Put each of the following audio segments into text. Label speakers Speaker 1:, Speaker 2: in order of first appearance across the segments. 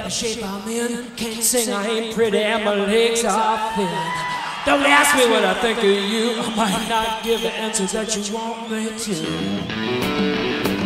Speaker 1: the shape I'm in. Can't sing, I ain't pretty, and my legs are thin. Don't ask me what I think of you. I might not give the answers that you want me to.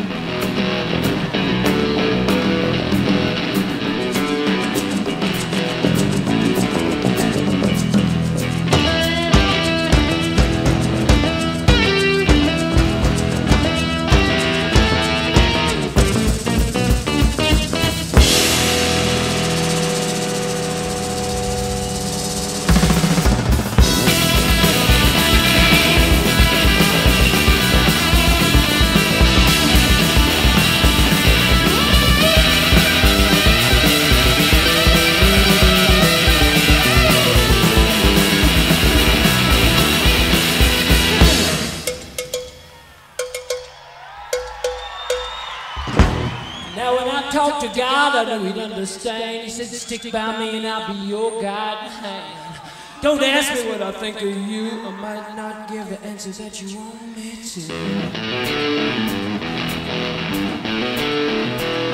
Speaker 1: To God, I knew he'd understand. He said, stick by me and I'll be your guiding hand. Don't ask me what I think of you. I might not give the answers that you want me to.